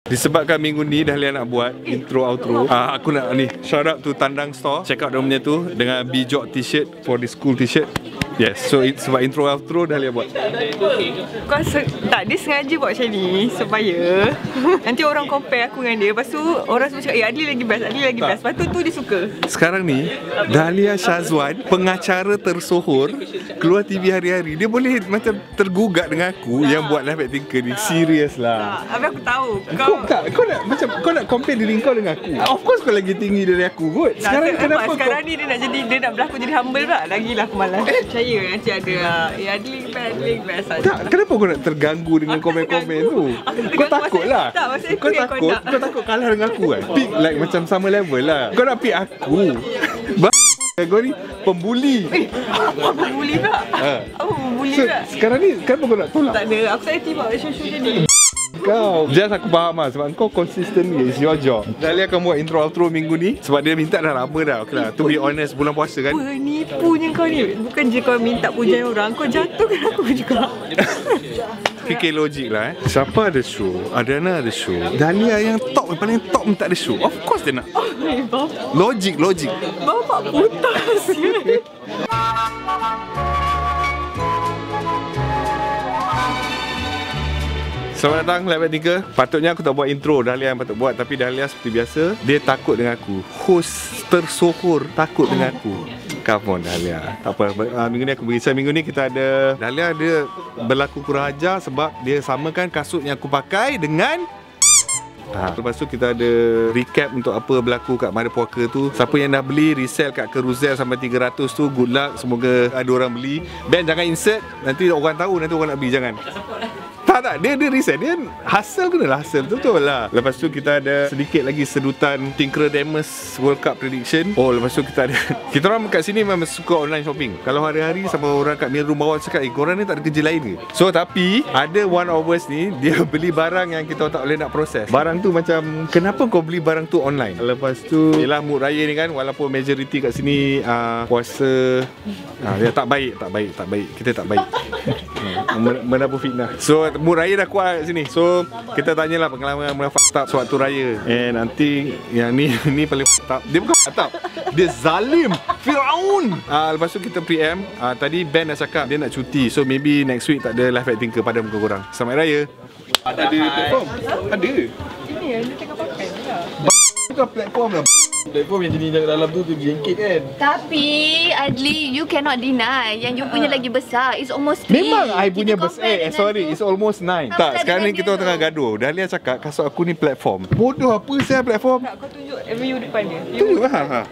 Disebabkan minggu ni Dahlia nak buat intro outro, aku nak ni shout out to Tandang Store. Check out dia punya tu dengan Bijok t-shirt for the school t-shirt. Yes, so sebab intro outro Dahlia buat. Kau tak, dia sengaja buat macam ni supaya nanti orang compare aku dengan dia. Lepas tu orang semua cakap, Adli lagi best, Adli lagi best. Lepas tu dia suka. Sekarang ni Dahlia Shazwan, pengacara tersohor, keluar TV hari-hari. Dia boleh macam tergugat dengan aku yang buat Live at Tinker ni. Serius lah. Habis aku tahu Kau nak compare diri kau dengan aku. Of course kau lagi tinggi dari aku kot. Sekarang kenapa sekarang ni dia nak berlakon jadi humble pula. Lagilah aku malas. Percaya nanti ada Adli best. Tak, kenapa kau nak terganggu dengan komen-komen tu? Kau takut lah. Kau takut kalah dengan aku kan? Pick like macam sama level lah. Kau nak pick aku. Kau ni pembuli. Apa pembuli pula? Apa pembuli pula? Sekarang ni kenapa kau nak tolak? Tak ada, aku tak tiba show-show ni. Kau just aku faham lah sebab kau consistent ni, it's your job. Dahlia akan buat intro outro minggu ni sebab dia minta dah lama dah. Okay lah, to be honest, bulan puasa kan. Penipunya kau ni. Bukan je kau minta pujian orang, kau jatuhkan aku juga. Fikir logik lah Siapa ada show, Adriana ada show, Dahlia yang top, paling top minta ada show. Of course dia nak. Logik Bapak putas. Selamat datang Live at Tinker. Patutnya aku tak buat intro, Dahlia yang patut buat. Tapi Dahlia seperti biasa, dia takut dengan aku. Host tersohor takut dengan aku. Come on Dahlia. Tak apa, minggu ni aku beri. Minggu ni kita ada Dahlia, dia berlaku kurang ajar sebab dia samakan kasut yang aku pakai dengan lepas tu kita ada recap untuk apa berlaku kat Mada Puaka tu. Siapa yang dah beli, resell kat Carousel sampai 300 tu, good luck. Semoga ada orang beli. Ben jangan insert, nanti orang tahu, nanti orang nak beli, jangan. Tak, dia resell. Dia hasil kenalah hasil, betul lah. Lepas tu kita ada sedikit lagi sedutan Tinker Demus World Cup prediction. Lepas tu kita ada kita orang kat sini memang suka online shopping. Kalau hari-hari sama orang kat main room bawah cakap, korang ni tak ada kerja lain ke? So tapi ada one of us ni, dia beli barang yang kita tak boleh nak proses. Barang tu macam, kenapa kau beli barang tu online? Lepas tu yelah mood raya ni kan, walaupun majority kat sini puasa, dia tak baik. Kita tak baik. Menabuh fitnah. So mood raya dah kuat kat sini. So kita tanyalah pengalaman fucked up sewaktu raya. Nanti yang ni paling fucked up. Dia bukan fucked up, dia zalim, Firaun. Lepas tu kita PM. Tadi Ben dah cakap dia nak cuti. So maybe next week tak ada Live at Tinker pada muka korang. Selamat raya. Ada platform? Ada. Ini yang dia tengah pakai lah. Bukan platform lah. Platform yang jenis dalam tu jengkit kan. Tapi Adli, you cannot deny yang you punya lagi besar. It's almost 3. Memang I punya besar. Sorry, it's almost 9. Tak, sekarang ni kita tengah gaduh. Dahlia cakap kasut aku ni platform. Bodoh apa saya platform? Tak, kau tunjuk MU depan dia. Tunjuk lah.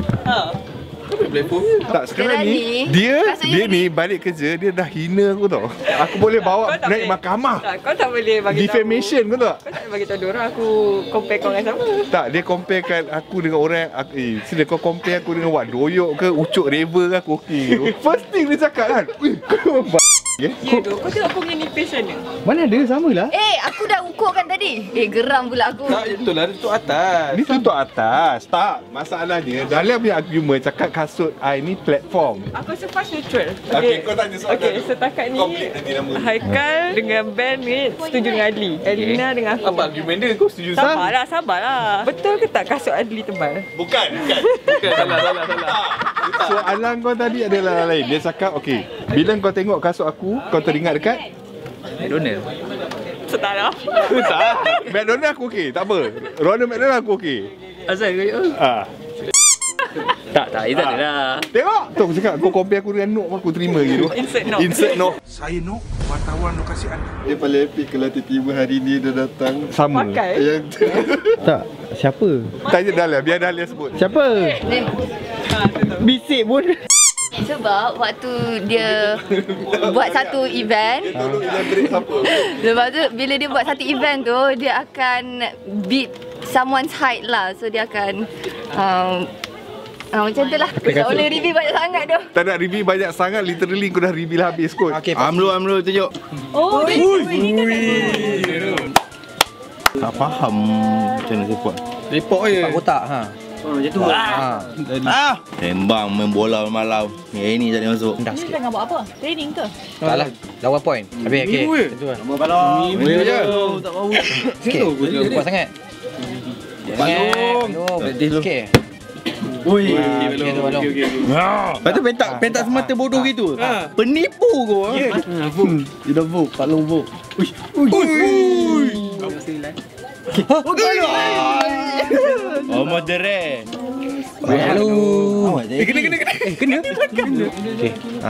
Platform. Tak, sekarang ni dia ni balik kerja, dia dah hina aku tau. Aku boleh bawa naik mahkamah. Tak, kau tak boleh bagi defamation kau tak? Kau tak boleh bagi tahu dia orang aku compare kau dengan siapa. Tak, dia comparekan aku dengan orang. Sila kau compare aku dengan doyok ke Ucuk River ke, aku okey. First thing dia cakap kan, kau Ya tu, kau tengok aku punya nipis mana? mana ada, samalah. Aku dah ukurkan tadi. Geram pula aku. Tak, itulah dia tutup atas. Ni tutup atas. Tak, masalahnya Dahlia punya argument cakap kasut I ni platform. Aku rasa fast neutral. Okay, kau tanya soalan. Okay, setakat ni Haikal dengan Ben ni setuju dengan Adli. Elina dengan aku. Apa argument dia? Kau setuju sama? Sabarlah. Betul ke tak kasut Adli tebal? Bukan. Salah. Soalan kau tadi adalah lain. Dia cakap, okay, bila kau tengok kasut aku, kau teringat dekat McDonald. Tak lah. tak. McDonald aku okey, tak apa. Ronald McDonald aku okey. Asal kau Tak, itu tak lah. Tengok. Tu aku cakap, kau compare aku dengan Nok, aku terima gitu. Insert Nok. Saya Nok, wartawan lokasi anda. Dia paling epic kalau tiba-tiba hari ni dia datang sama. Pakai? Tak, siapa? Tanya Dahlia, biar Dahlia sebut. Siapa? Bisik pun. Sebab waktu dia buat satu event, lepas tu bila dia buat satu event tu, dia akan beat someone's height lah. So dia akan macam tu lah. Tak boleh review banyak sangat tu. Tak nak review banyak sangat, literally kau dah review lah habis kot. Okay, Amrul tunjuk. Oh, Tak faham macam mana report. report je. 4 kotak Macam tu. Sembang main bola malam. Ni tak boleh masuk. Ni tengah buat apa? Training ke? Tak lah. Lawan point. Habis okey. Itu lah. Boleh je. Tak mau. Okey. Kuat sangat. Balong. Okey. Ui. Okey. Lepas tu pentak semata bodoh gitu. Penipu kau. Dia dah vote. Pak Long vote. Oh, modern. Hello. Kena. Okey.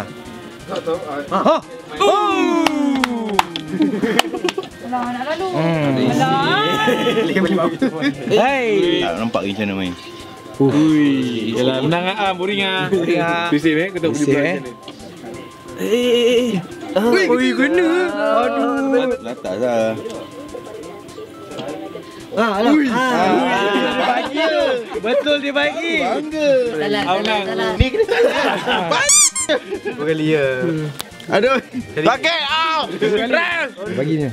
Nak lalu. Hai. Tak nampak macam mana main. Yalah, menang boring ah. Bising kau tak boleh buat macam ni. Ui, kena. Aduh. Latak dah. Dia bagi tu. Betul dia bagi. Bangga. Salah. Ni kena Berkali ya. Aduh. Pakai out. Baginya.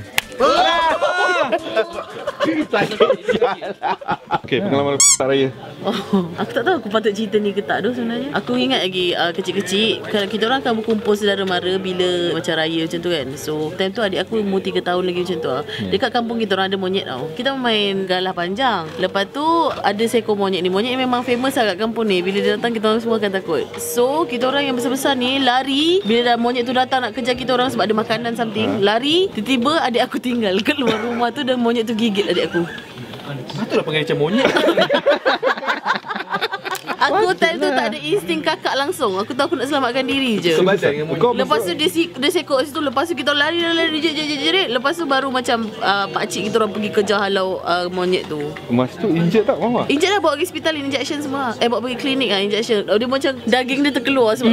Okey, pengalaman tak raya. Aku tak tahu aku patut cerita ni ke tak tu sebenarnya. Aku ingat lagi kecil-kecil kalau kita orang akan berkumpul saudara mara bila macam raya macam tu kan. So time tu adik aku umur 3 tahun lagi macam tu lah. Dekat kampung kita orang ada monyet tau. Kita main galah panjang. Lepas tu ada seekor monyet ni. Monyet ni memang famous lah kat kampung ni. Bila dia datang kita orang semua akan takut. So kita orang yang besar-besar ni lari. Bila dah monyet tu datang nak kejar kita orang sebab ada makanan something. Lari. Tiba-tiba adik aku tinggal keluar rumah tu dan monyet tu gigit adik aku. Patutlah panggil macam monyet. Aku time tu tak ada insting kakak langsung. Aku tahu aku nak selamatkan diri je. Sebadan dengan monyet. Lepas tu dia sekok situ. Lepas tu kita lari jerit. Lepas tu baru macam pakcik kita orang pergi kejar halau monyet tu. Masa tu injet tak mama? Injek dah bawa pergi hospital injection semua. Bawa pergi klinik lah injection. Dia macam daging dia terkeluar sebab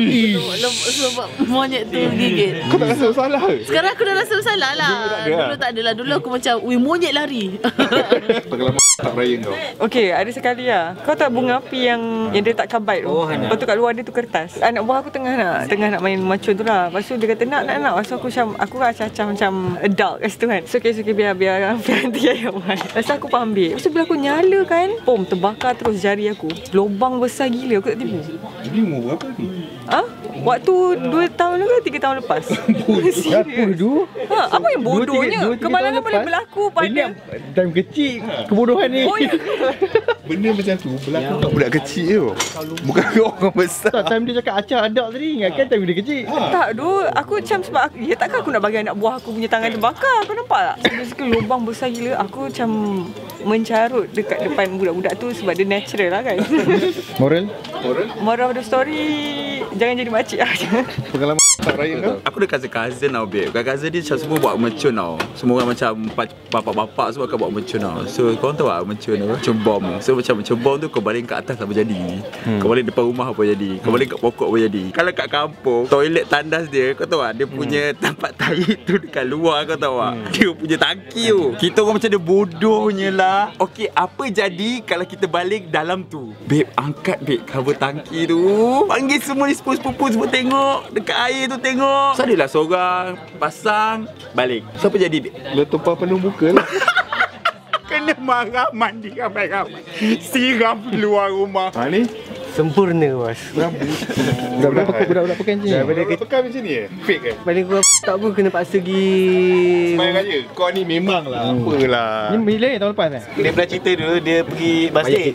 monyet tu gigit. Kau tak rasa bersalah ke? Sekarang aku dah rasa bersalah lah. Dulu tak adalah. Dulu aku macam monyet lari. Pengalaman tak raya kau. Okey, ada sekali lah. Kau tahu bunga api yang dia takkan bite tu? Lepas tu kat luar dia tu kertas. Anak buah aku tengah nak main macun tu lah. Lepas tu dia kata nak. Lepas tu aku kan macam adult kat situ kan. So okay biar nanti ayah buat. Lepas tu aku ambil. Lepas tu bila aku nyala kan, bom terbakar terus jari aku. Lubang besar gila, aku tak tipu. Ini umur berapa ni? Waktu 2 tahun ke 3 tahun lepas. Serius? Apa yang bodohnya? Kemalangan boleh berlaku pada Time kecil kebodohan ni. Oh ya. Benda macam tu berlaku kat budak kecil je. Bukan orang besar. Tak, time dia cakap acah adult tadi. Ingatkan time dia kecil. Tak aku macam sebab takkan aku nak bagi anak buah aku punya tangan terbakar. Kau nampak tak? Sekali lubang besar gila. Aku macam mencarut dekat depan budak-budak tu sebab dia natural lah kan. Moral of the story, jangan jadi makcik lah. Pengalaman tak raya kau? Aku ada cousin tau babe. Cousin dia macam semua buat mercun tau. Semua orang macam bapak-bapak semua akan buat mercun tau. So korang tahu tak mercun apa? Mercun bom. So macam mercun bom tu kau baling kat atas apa jadi. Kau baling depan rumah apa jadi. Kau baling kat pokok apa jadi. Kalau kat kampung, toilet tandas dia, kau tahu tak? Dia punya tempat tahi tu dekat luar, kau tahu tak? Dia punya tangki tu. Kita orang macam dia bodohnya lah. Okey, apa jadi kalau kita balik dalam tu? Babe, angkat babe cover tangki tu. Panggil semua ni sepupu-sepupu semua tengok. Dekat air tu tengok. Sadilah seorang pasang balik. So apa jadi? Dia tumpah penuh muka lah. Kena marah mandi ramai-ramai. Siram luar rumah. Ni Sempurna bos. Budak-budak pekan je. pekan macam ni fake ke? Paling kurang tak pun kena paksa pergi. Main raya. Kau ni memang lah. Apalah. Ni bila ni tahun lepas kan? Dia pernah cerita dulu dia pergi masjid.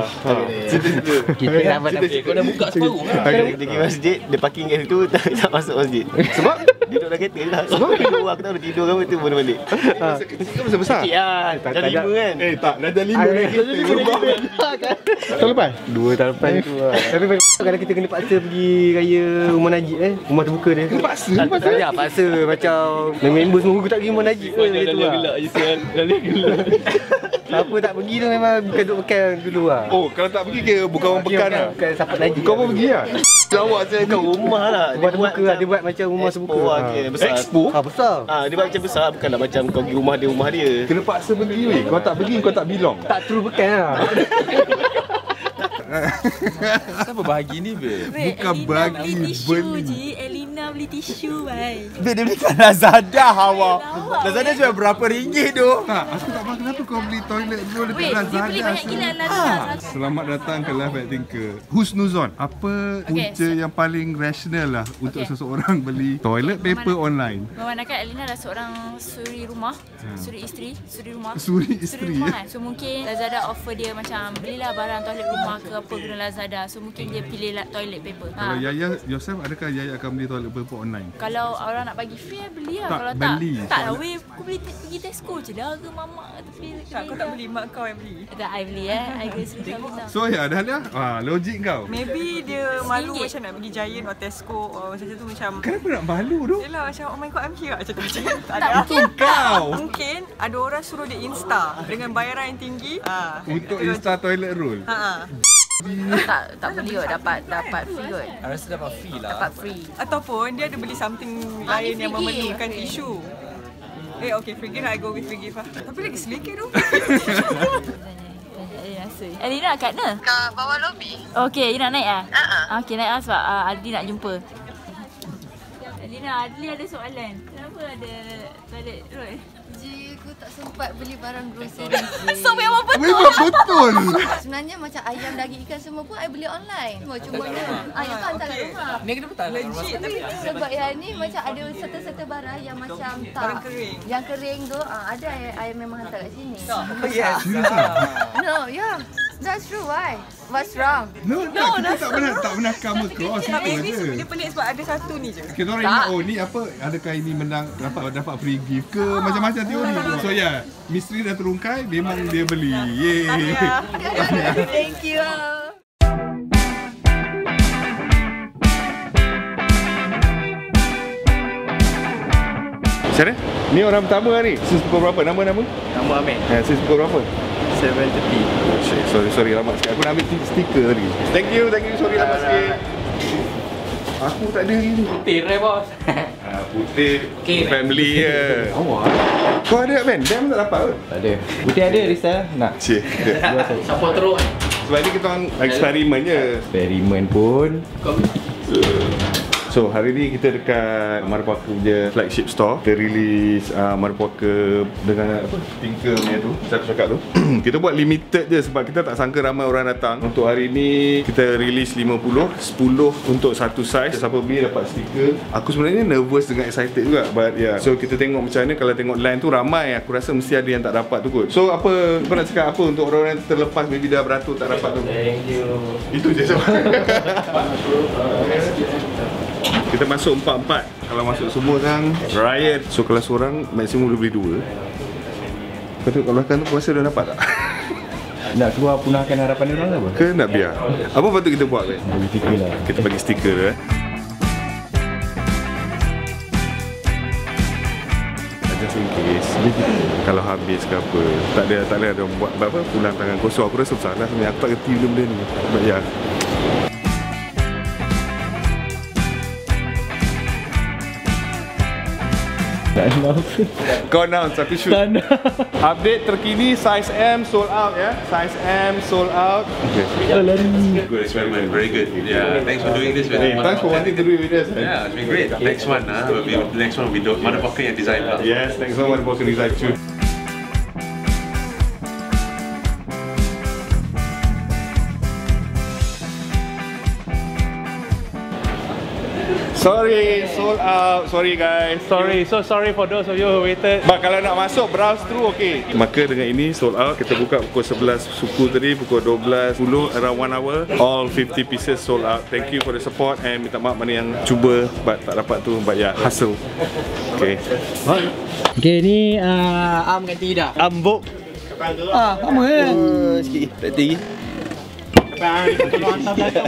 Kita dapat Kau dah buka separuh lah. Dia pergi masjid, dia parking kat situ tak masuk masjid. Sebab dia duduk dalam kereta lah. Sebab aku tahu dia tidur ke apa tu baru balik. Kau besar-besar? Sikit lah. Dah 5 kan. Tak, dah 5 lagi. tahun lepas? 2 tahun lepas tu lah. Tapi kalau kita kena paksa pergi raya rumah Najib rumah terbuka dia. Paksa? Ya, paksa macam member semua aku tak pergi rumah Najib pun gitu lah. Gelak je sial. Dah gelak. Siapa tak pergi tu memang bukan duduk pekan dulu lah. Oh, kalau tak pergi ke bukan orang pekan lah? Bukan siapa Najib. Kau pun pergi lah? Lawak saya kat rumah lah. Rumah terbuka lah, dia buat macam rumah terbuka. Besar. Expo? Besar. Dia buat macam besar, bukanlah macam kau pergi rumah dia. Kena paksa pergi weh. Kau tak pergi, kau tak belong. Tak true pekan lah. Siapa bahagi ni babe? Bukan bagi tisu je, Elina Alina beli tisu, bye. Dia beli kat Lazada, Hawa. Lazada jual berapa ringgit tu? Tak, aku tak faham kenapa kau beli toilet roll dekat Wait, Lazada. dia beli banyak gila Lazada. Selamat datang ke Live at Tinker. Husnuzon, apa punca yang paling rasional lah untuk seseorang beli toilet paper online? Memandangkan Alina adalah seorang suri rumah, suri isteri, suri rumah. Suri isteri, rumah kan? So mungkin Lazada offer dia macam belilah barang toilet rumah ke apa guna Lazada. So mungkin dia pilih toilet paper. Kalau Yaya yourself, adakah Yaya akan beli toilet paper online? Kalau orang nak bagi free, beli lah. Tak, Kalau beli. tak lah weh, aku beli pergi Tesco je lah ke mamak tapi Tak, kau tak beli, mak kau yang beli. Tak, I beli I guess minta. So ya, Dahlia, logik kau. Maybe dia malu RM1. macam nak pergi Giant atau Tesco macam tu macam. Kenapa nak malu tu? Yelah macam oh my god I'm here macam tu macam. Tak Tak, ada. Itu kau. Mungkin ada orang suruh dia insta dengan bayaran yang tinggi. Untuk Insta toilet roll. tak beli kot, dapat free kot. I rasa dapat free lah. Dapat free. Ataupun dia ada beli something lain yang memerlukan tisu. Okay, free gift I go with free gift lah. Tapi lagi sedikit tu. Alina kat mana? Kat bawah lobi. Okey, you nak naik ah? Okey, naik sebab Adli nak jumpa. Alina, Adli ada soalan. Kenapa ada toilet roll? Aku tak sempat beli barang grocery. So memang betul. Memang betul. Sebenarnya macam ayam, daging, ikan semua pun I beli online. Cumanya ayam kan hantar kat rumah. Ni kena betul. Legit tapi Sebab yang ni macam ada serta-serta barang yang macam tak. barang kering. Yang kering tu ada ayam memang hantar kat sini. Yes. No, yeah. That's true. Why? What's wrong? No, kita tak pernah come across Tapi itu ini je. dia pelik sebab ada satu ni je. Kita orang ingat, ni apa, adakah ini menang, dapat free gift ke, macam-macam teori tu. So ya, misteri dah terungkai, memang dia beli. Yeay. Thank you. Macam mana? Ni orang pertama ni. Sis pukul berapa? Nama? Nama Amir. Sis pukul berapa? 7:30. Sorry lama sikit. Aku nak ambil stiker tadi. Thank you. Sorry lama sikit. Aku tak ada ni. Putih bos. Putih Okay. family je. Kau ada Ben? Ben tak dapat ke? Tak ada. Putih ada Risa. Nak. Cik. Siapa teruk? Sebab ni kita orang eksperimen je. Eksperimen pun. So hari ni kita dekat Marupuaka punya flagship store. Kita release Marupuaka dengan apa? Tinker punya tu. Saya cakap tu. Kita buat limited je sebab kita tak sangka ramai orang datang. Untuk hari ni kita release 50, 10 untuk satu size. Siapa beli dapat stiker. Aku sebenarnya nervous dengan excited juga. But yeah. So kita tengok macam mana kalau tengok line tu ramai. Aku rasa mesti ada yang tak dapat tu kot. So apa kau nak cakap apa untuk orang yang terlepas maybe dah beratur tak dapat tu? Thank you. Itu je sebab. Kita masuk 4-4. Kalau masuk semua sekarang riot. So kalau seorang maksimum boleh beli 2. Kau tengok kat belakang tu, kau rasa dah dapat tak? Nak keluar punahkan harapan dia orang ke apa? Ke nak biar? Apa patut kita buat Ben? Bagi stiker lah. Kita bagi stiker tu just in case kalau habis ke apa, tak ada ada buat apa pulang tangan kosong. Aku rasa bersalah sebenarnya. Aku tak kerti benda ni. But ya. Tak announce. Kau announce, aku shoot. Update terkini, size M sold out ya. Size M sold out. Okay. Good experiment, very good. Yeah, thanks for doing this with us. Thanks for wanting to do it with us. Yeah, it's been great. Next one, will be Marupuaka yang design lah. Yes, next one Marupuaka design too. Sorry, sold out. Sorry guys. So sorry for those of you who waited. But kalau nak masuk, browse through okay. Maka dengan ini sold out. Kita buka pukul 11 suku tadi, pukul 12.10, around 1 hour. All 50 pieces sold out. Thank you for the support and minta maaf mana yang cuba but tak dapat tu. But yeah, hustle. Okay. Okay, ni Am ganti dah. Ambok. Sama ke? Sikit. Tak tinggi. Kalau hantar belakang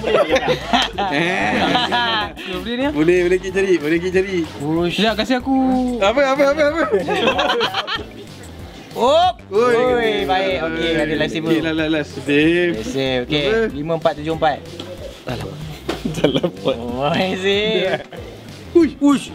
boleh ni? Boleh kita cari. Oh, siap kasih aku. Apa? Op. Oi, baik. Okey, ada live saver. Okey, last save. Save. Okey, 5474. Alamak. Jalan buat. Oh, save. Uish.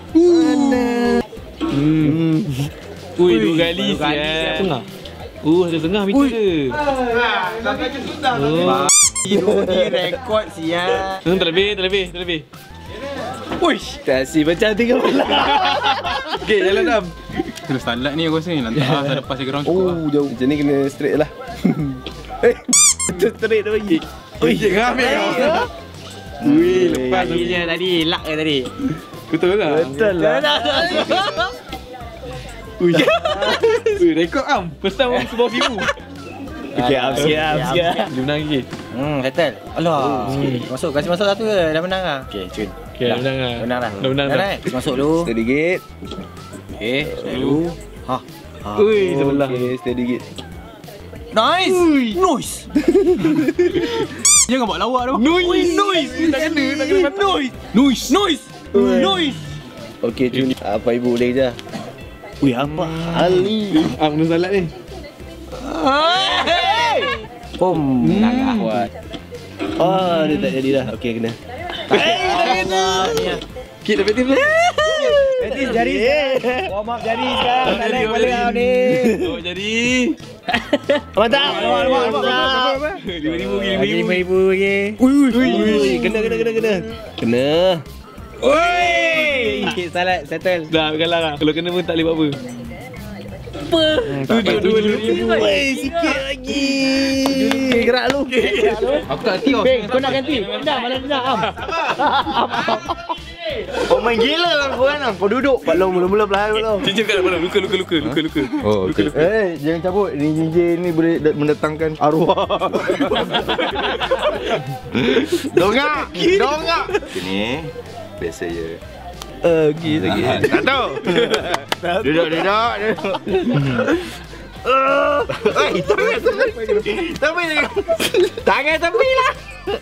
Ui, 2 kali siap. Tengah. Setengah meter ke? Sampai ke sudah. Ini rekod siap. Tak lebih. Uish, kasih macam 13. Okey, jalan Am. Terus salat ni aku rasa ni lantar lepas saya gerang cukup. Oh, jauh. Macam ni kena straight lah. Straight dah bagi. Oi, jangan ambil kau. Wih, lepas je tadi. Lak ke tadi? Betul lah. Betul lah. Ui, rekod Am. First time Am sebuah view. Okey, siap. Dia menang lagi. Settle. Alah. Masuk, kasih masuk satu ke? Dah menang lah. Okey, cun. Okey, dah menang lah. Menang dah. Dah menang dah. Kasih masuk dulu. Steady gate. Okey, dulu. Ui, sebelah. Okey, steady gate. Nice. Nice. Jangan buat lawak tu. Noise. Tak kena mata. Noise. Okey, cun. Apa ibu boleh je? Ui, apa? Ali. Am kena salat ni. Agak kuat. Oh, dia tak jadi dah. Okey, kena. Kit efektif lah. Jari. Warm up jari sekarang. Tak naik kepala kau ni. Oh, jadi. Mantap. RM5,000 lagi. Ui, kena. Kena. Oi! Sikit salat, settle. Dah kalah lah. Kalau kena pun tak boleh buat apa. RM2,000. Woi, sikit lagi. Gerak lu. Aku tak hati kau. Kau nak ganti? Dah, malam ni dah. Kau main gila lah kau kan. Kau duduk. Pak Long mula-mula pelahai Pak Long. Cincin kat mana? Luka. Oh, okey. Jangan cabut. Ni cincin ni boleh mendatangkan arwah. Dongak. Sini. Biasa je. Okey. Tak tahu. Duduk. Tangan tepi lah.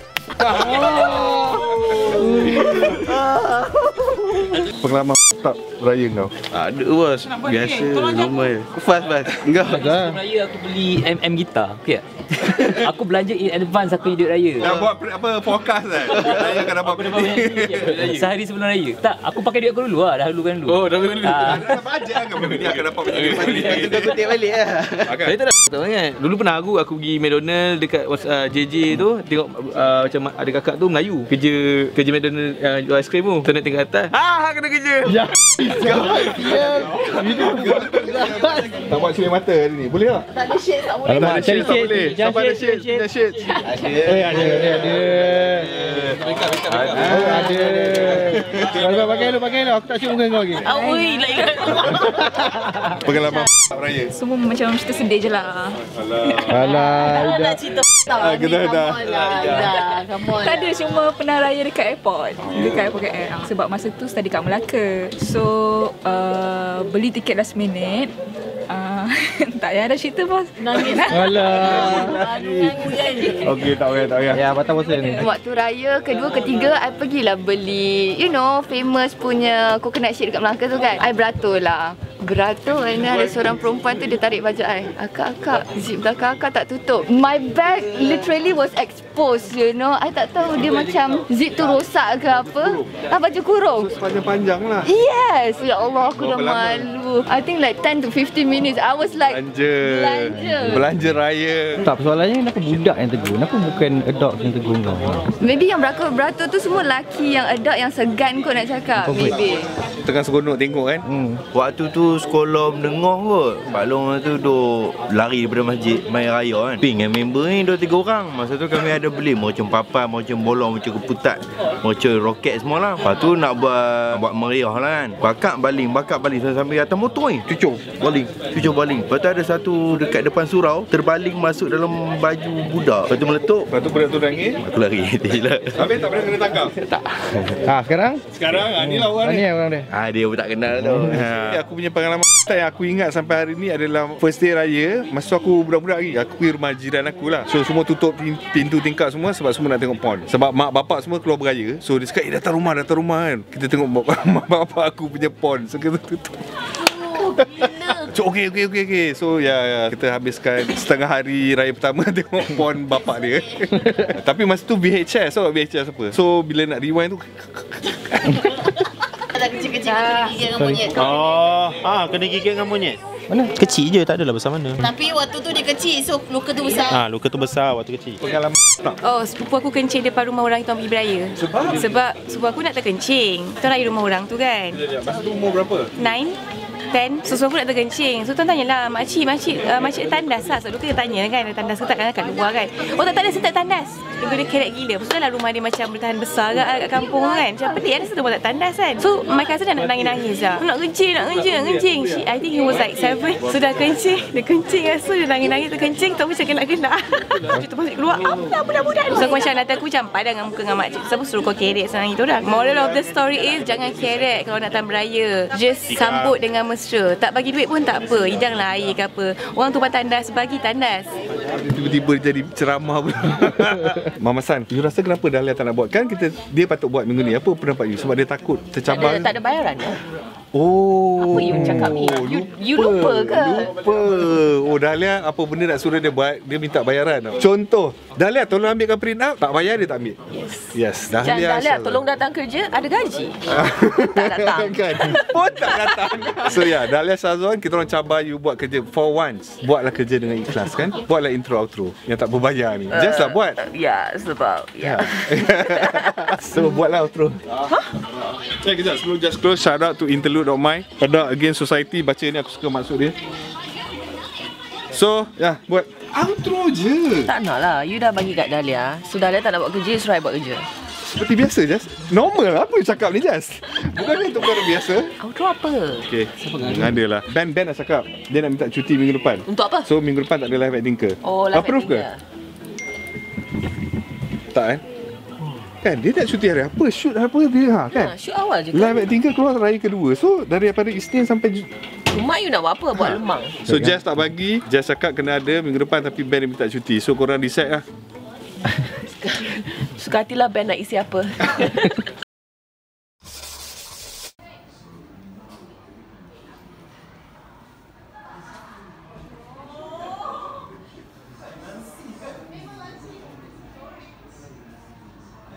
Pengalaman tak raya kau? Ada bos. Biasa, normal. Kau fast bas. Enggak. Sebelum raya aku beli MM gitar. Okey tak? Aku belanja in advance aku duit raya. Dah buat apa forecast kan? Raya akan dapat beli. Sehari sebelum raya. Tak, aku pakai duit aku dulu lah. Dahulukan dulu. Oh, dah dulu. Ada bajet kan beli akan dapat beli. Kita kutip balik lah. Saya tak ingat. Dulu pernah aku pergi McDonald dekat JJ tu, tengok macam ada kakak tu Melayu kerja McDonald jual aiskrim tu. Saya nak tengok atas. Kena kerja. Ya. Tak buat cermin mata hari ni. Boleh tak? Tak ada shade tak boleh. Alamak, cari shade. Siapa ada shade? Ada shade. Ada. Ada. Pakai lu. Aku tak syuk muka kau lagi. Ui, hilang. Pengalaman raya. Semua macam cerita sedih je lah. Alah. Nak cerita tak. Kita dah. Come on. Tak ada, cuma pernah raya dekat airport. Dekat airport KL. Sebab masa tu study kat Melaka. So beli tiket last minute. Tak payah ada cerita bos. Nangis. Alah. Okey, tak payah. Ya, patah bosan ni. Waktu raya kedua ketiga I pergilah beli famous punya coconut shake dekat Melaka tu kan. I beratur lah. And then ada seorang perempuan tu dia tarik baju I. Akak, zip belakang akak tak tutup. My bag literally was exposed, I tak tahu dia macam zip tu rosak ke apa. Baju kurung. Panjang lah. Yes. Ya Allah, aku dah malu. I think like 10 to 15 minutes. I was like Belanja raya. Tak, persoalannya kenapa budak yang tegur? Kenapa bukan adult yang tegur kau? maybe yang beratur tu semua lelaki yang adult yang segan kot nak cakap. Maybe. Tengah seronok tengok kan. Waktu tu sekolah mendengar kot. Pak Long tu duk lari daripada masjid main raya kan. Ping dengan member ni 2-3 orang. Masa tu kami ada beli macam papan, macam bolong, macam keputat, macam roket semua lah. Lepas tu nak buat meriah lah kan. Bakar baling sambil atas motor ni. Cucuk baling. Lepas tu ada satu dekat depan surau terbaling masuk dalam baju budak. Lepas tu meletup. Lepas tu budak tu nangis. Aku lari. Habis tak pernah kena tangkap? Tak. Sekarang ni lah orang ni. Orang dia. Dia pun tak kenal tu. Aku punya pengalaman yang aku ingat sampai hari ni adalah first day raya. Masa aku budak-budak lagi, aku pergi rumah jiran aku lah. So semua tutup pintu tingkap semua sebab semua nak tengok pon. Sebab mak bapak semua keluar beraya. So dia cakap, datang rumah kan. Kita tengok mak bapak aku punya pon. So kita tutup. So okay. So kita habiskan setengah hari raya pertama tengok pon bapak dia. Tapi masa tu VHS. So VHS apa? So bila nak rewind tu Ada kecil-kecil kena gigit dengan monyet. Kena gigit dengan monyet. Mana? Kecil je, tak adalah besar mana. Tapi waktu tu dia kecil, so luka tu besar. Luka tu besar waktu kecil. Pengalaman tak? Oh, sepupu aku kencing depan rumah orang kita pergi beraya. Sebab sepupu aku nak terkencing. Kita raya rumah orang tu kan. Masa tu umur berapa? 9, 10. So sepupu aku nak terkencing. So tuan tanyalah, makcik tandas lah. So dia tanya kan, tandas ke tak kan kat luar kan. Oh tak ada, saya tak tandas. Dia kerek gila. Pasal lah rumah dia macam bertahan besar kat kampung kan. Macam pelik ada satu tak tandas kan. So my cousin nak nangis-nangis lah. Nak kencing. I think he was like 7. So dah kencing. Dia kencing lah. So dia nangis-nangis terkencing. Tak macam kena. Macam tu masih keluar. Apa budak-budak. So aku macam nanti aku macam padan dengan muka dengan makcik. Siapa suruh kau kerek senang itu orang. Moral of the story is jangan kerek kalau nak tahan beraya. Just sambut dengan mesra. Tak bagi duit pun tak apa. Hidanglah air ke apa. Orang tu tandas, bagi tandas. Tiba-tiba jadi ceramah pula. Mama San, you rasa kenapa Dahlia tak nak buat? Kan dia patut buat minggu ni. Apa pendapat you? Sebab dia takut tercabar. Tak ada bayaran ke? Oh. Apa you cakap ni? You lupa ke? Lupa. Oh, Dahlia apa benda nak suruh dia buat, dia minta bayaran. Contoh, Dahlia tolong ambilkan print out, tak bayar dia tak ambil. Yes, Dahlia tolong datang kerja, ada gaji. Tak datang. Kan? Pun tak datang. So Dahlia Syazwan, kita orang cabar you buat kerja for once. Buatlah kerja dengan ikhlas kan? Buatlah intro outro yang tak berbayar ni. Just lah buat. Ya, sebab So buatlah outro. Kejap sebelum just close, shout out to Interlude.my, Ada Against Society. Baca ni, aku suka maksud dia. So buat outro je. Tak nak lah, you dah bagi kat Dahlia. So Dahlia tak nak buat kerja, suruh I buat kerja. Seperti biasa Jas. Normal lah apa you cakap ni Jas. Bukan itu perkara biasa. Outro apa? Okay, ada lah. Ben nak cakap dia nak minta cuti minggu depan. Untuk apa? So minggu depan tak ada live acting ke? Oh, live approve acting ke? Tak kan? Kan dia nak cuti hari apa? Shoot apa dia kan? Shoot awal je kan? Live acting ke keluar raya kedua. So daripada Isnin sampai Cuma you nak buat apa? Buat lemang. So Jazz tak bagi. Jazz cakap kena ada minggu depan, tapi Ben dia minta cuti. So korang decide lah. Suka hatilah Ben nak isi apa.